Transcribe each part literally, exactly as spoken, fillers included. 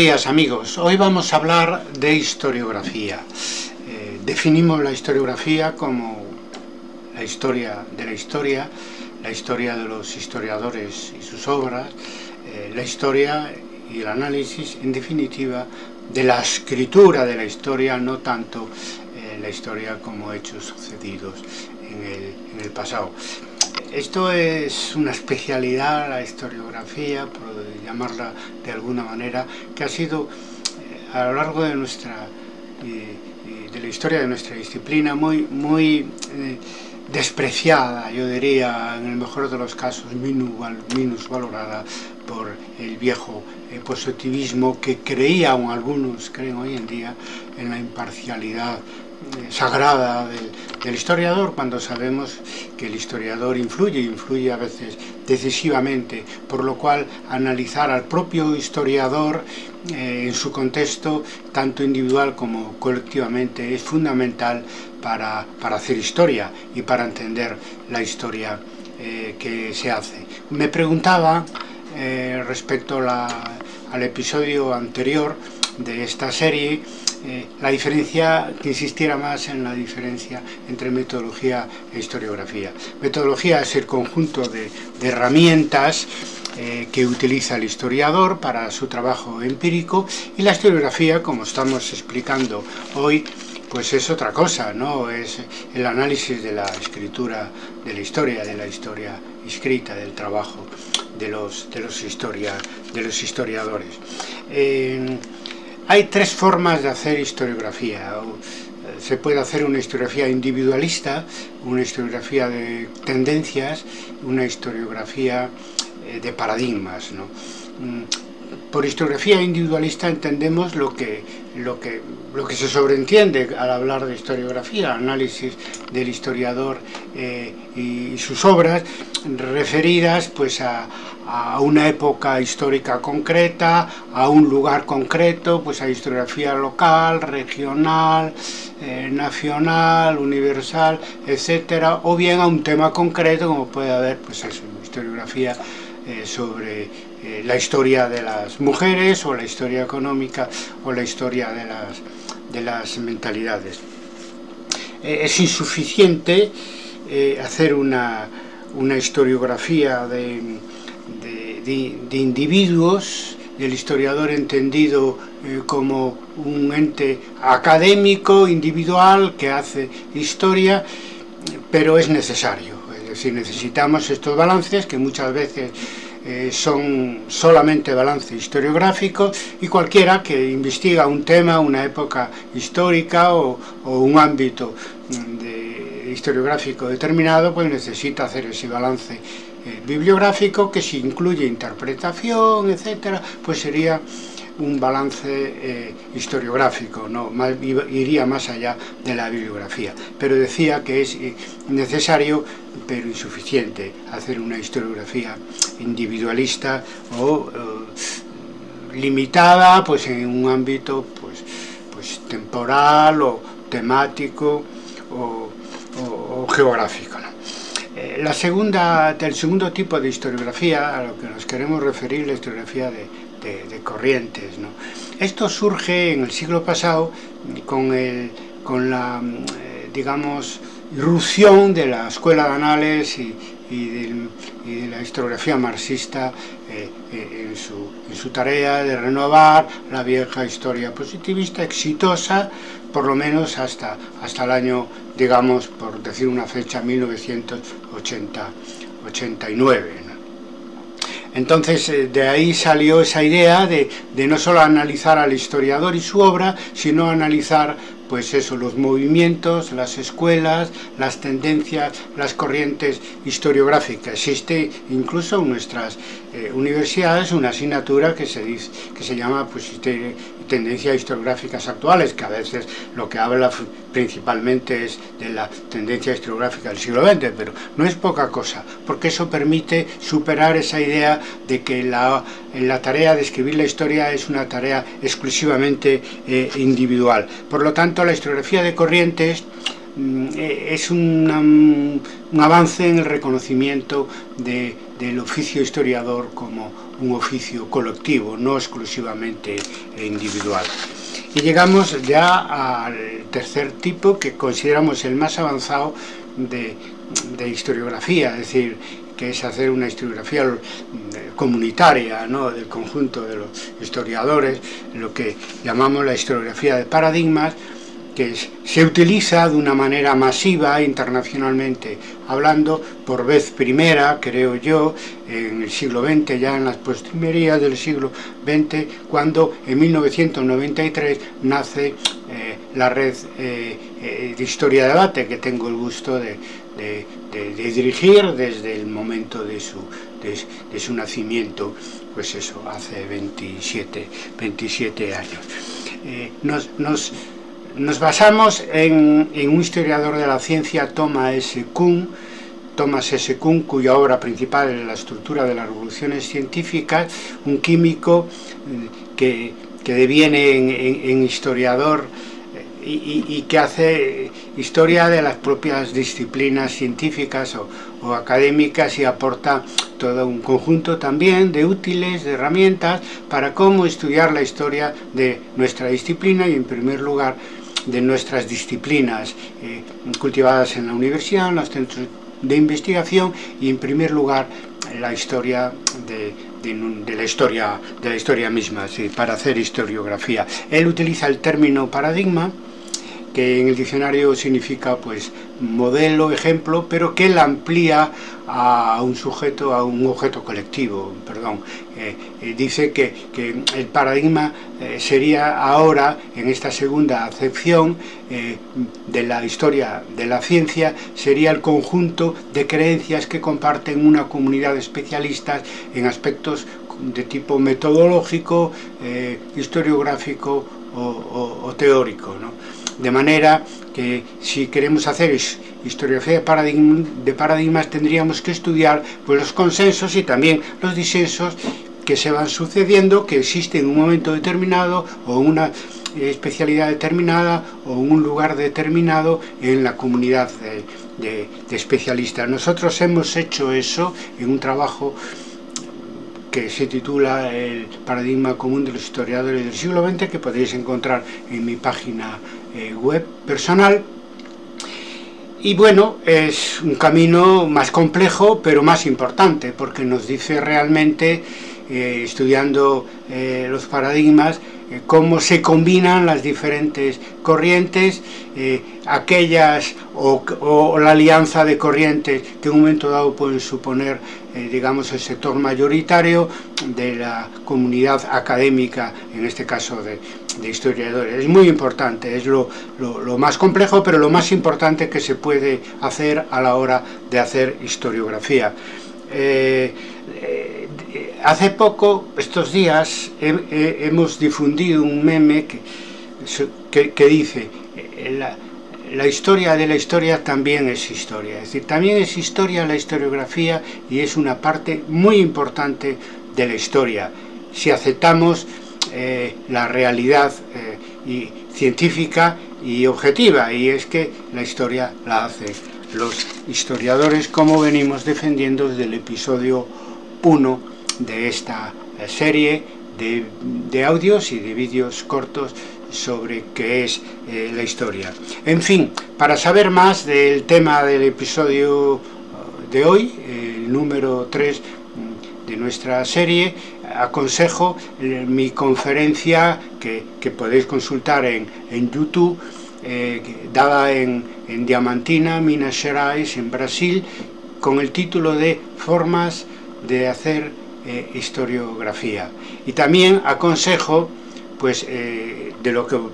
Buenos días amigos, hoy vamos a hablar de historiografía. Eh, definimos la historiografía como la historia de la historia, la historia de los historiadores y sus obras, eh, la historia y el análisis, en definitiva, de la escritura de la historia, no tanto eh, la historia como hechos sucedidos en el, en el pasado. Esto es una especialidad, la historiografía, por llamarla de alguna manera, que ha sido eh, a lo largo de nuestra eh, de la historia de nuestra disciplina muy, muy eh, despreciada, yo diría, en el mejor de los casos, minusvalorada por el viejo eh, positivismo que creía, aún algunos creen hoy en día, en la imparcialidad eh, sagrada del, del historiador, cuando sabemos que el historiador influye, influye a veces decisivamente, por lo cual analizar al propio historiador eh, en su contexto, tanto individual como colectivamente, es fundamental para, para hacer historia y para entender la historia eh, que se hace. Me preguntaba eh, respecto la, al episodio anterior de esta serie, eh, la diferencia, que insistiera más en la diferencia entre metodología e historiografía. Metodología es el conjunto de, de herramientas eh, que utiliza el historiador para su trabajo empírico, y la historiografía, como estamos explicando hoy, pues es otra cosa, ¿no? Es el análisis de la escritura de la historia, de la historia escrita, del trabajo de los, de los, historia, de los historiadores. Eh, Hay tres formas de hacer historiografía. Se puede hacer una historiografía individualista, una historiografía de tendencias, una historiografía de paradigmas, ¿no? Por historiografía individualista entendemos lo que, lo que, lo que se sobreentiende al hablar de historiografía, análisis del historiador eh, y sus obras referidas pues a, a una época histórica concreta, a un lugar concreto, pues a historiografía local, regional, eh, nacional, universal, etcétera, o bien a un tema concreto, como puede haber pues eso, historiografía eh, sobre Eh, la historia de las mujeres, o la historia económica, o la historia de las, de las mentalidades. Eh, es insuficiente eh, hacer una, una historiografía de, de, de, de individuos, del historiador entendido eh, como un ente académico, individual, que hace historia, pero es necesario. Es decir, necesitamos estos balances que muchas veces Eh, son solamente balance historiográfico, y cualquiera que investiga un tema, una época histórica o, o un ámbito de, historiográfico determinado, pues necesita hacer ese balance eh, bibliográfico, que si incluye interpretación, etcétera, pues sería un balance eh, historiográfico, ¿no? Más, iría más allá de la bibliografía. Pero decía que es eh, necesario, pero insuficiente, hacer una historiografía individualista o eh, limitada pues en un ámbito pues, pues temporal o temático o, o, o geográfico, ¿no? Eh, la segunda, el segundo tipo de historiografía a lo que nos queremos referir, la historiografía de De, de corrientes, ¿no? Esto surge en el siglo pasado con, el, con la, eh, digamos, irrupción de la escuela de Annales y, y, del, y de la historiografía marxista eh, eh, en, su, en su tarea de renovar la vieja historia positivista, exitosa, por lo menos hasta, hasta el año, digamos, por decir una fecha, mil novecientos ochenta y nueve, ¿no? Entonces, de ahí salió esa idea de, de no solo analizar al historiador y su obra, sino analizar, pues eso, los movimientos, las escuelas, las tendencias, las corrientes historiográficas. Existe incluso en nuestras eh, universidades una asignatura que se dice, que se llama pues, tendencias historiográficas actuales, que a veces lo que habla principalmente es de la tendencia historiográfica del siglo veinte, pero no es poca cosa, porque eso permite superar esa idea de que la, la tarea de escribir la historia es una tarea exclusivamente eh, individual. Por lo tanto, la historiografía de corrientes es una, un avance en el reconocimiento de, del oficio historiador como un oficio colectivo, no exclusivamente individual. Y llegamos ya al tercer tipo, que consideramos el más avanzado de, de historiografía, es decir, que es hacer una historiografía comunitaria, ¿no?, del conjunto de los historiadores, lo que llamamos la historiografía de paradigmas, que se utiliza de una manera masiva internacionalmente hablando, por vez primera, creo yo, en el siglo veinte, ya en las postrimerías del siglo veinte, cuando en mil novecientos noventa y tres nace eh, la red eh, eh, de Historia de Debate, que tengo el gusto de, de, de, de dirigir desde el momento de su, de, de su nacimiento, pues eso, hace veintisiete años. Eh, nos, nos Nos basamos en, en un historiador de la ciencia, Thomas S. Kuhn, Thomas S. Kuhn, cuya obra principal es La estructura de las revoluciones científicas, un químico que, que deviene en, en, en historiador y, y, y que hace historia de las propias disciplinas científicas o, o académicas, y aporta todo un conjunto también de útiles, de herramientas para cómo estudiar la historia de nuestra disciplina y, en primer lugar, de nuestras disciplinas eh, cultivadas en la universidad, en los centros de investigación, y en primer lugar la historia de, de, de la historia de la historia misma, sí, para hacer historiografía. Él utiliza el término paradigma, que en el diccionario significa pues modelo, ejemplo, pero que él amplía a un sujeto, a un objeto colectivo, perdón. Eh, eh, dice que, que el paradigma eh, sería ahora, en esta segunda acepción eh, de la historia de la ciencia, sería el conjunto de creencias que comparten una comunidad de especialistas en aspectos de tipo metodológico, eh, historiográfico o, o, o teórico, ¿no? De manera que si queremos hacer historiografía de, paradigma, de paradigmas, tendríamos que estudiar pues, los consensos y también los disensos que se van sucediendo, que existen en un momento determinado o una especialidad determinada o en un lugar determinado en la comunidad de, de, de especialistas. Nosotros hemos hecho eso en un trabajo que se titula El paradigma común de los historiadores del siglo veinte, que podéis encontrar en mi página eh, web personal. Y bueno, es un camino más complejo, pero más importante, porque nos dice realmente, eh, estudiando eh, los paradigmas, eh, cómo se combinan las diferentes corrientes, eh, aquellas o, o la alianza de corrientes que en un momento dado pueden suponer, eh, digamos, el sector mayoritario de la comunidad académica, en este caso de, de historiadores. Es muy importante, es lo, lo, lo más complejo, pero lo más importante que se puede hacer a la hora de hacer historiografía. Eh, eh, hace poco, estos días, he, he, hemos difundido un meme que, que, que dice eh, la, la historia de la historia también es historia, es decir, también es historia la historiografía, y es una parte muy importante de la historia, si aceptamos eh, la realidad eh, y científica y objetiva, y es que la historia la hacen los historiadores, como venimos defendiendo desde el episodio uno de esta serie de, de audios y de vídeos cortos sobre qué es eh, la historia. En fin, para saber más del tema del episodio de hoy, el número tres de nuestra serie, aconsejo eh, mi conferencia que, que podéis consultar en, en YouTube, eh, dada en, en Diamantina, Minas Gerais, en Brasil, con el título de Formas de hacer eh, historiografía. Y también aconsejo pues eh, de lo que de,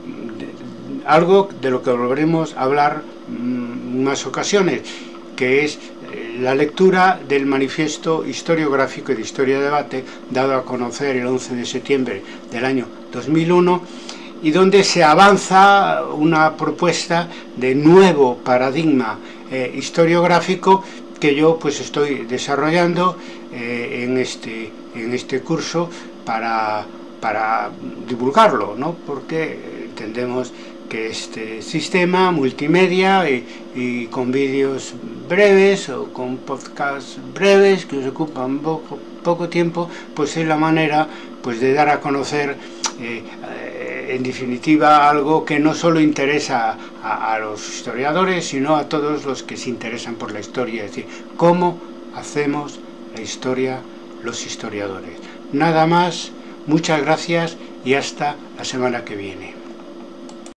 algo de lo que volveremos a hablar en más ocasiones, que es eh, la lectura del manifiesto historiográfico y de historia de debate, dado a conocer el once de septiembre del año dos mil uno, y donde se avanza una propuesta de nuevo paradigma eh, historiográfico que yo pues estoy desarrollando eh, en este en este curso para para divulgarlo, ¿no? Porque entendemos que este sistema multimedia y, y con vídeos breves o con podcasts breves que os ocupan poco poco tiempo, pues es la manera pues de dar a conocer eh, eh, en definitiva algo que no solo interesa a, a los historiadores, sino a todos los que se interesan por la historia, es decir, cómo hacemos la historia los historiadores. Nada más, muchas gracias y hasta la semana que viene.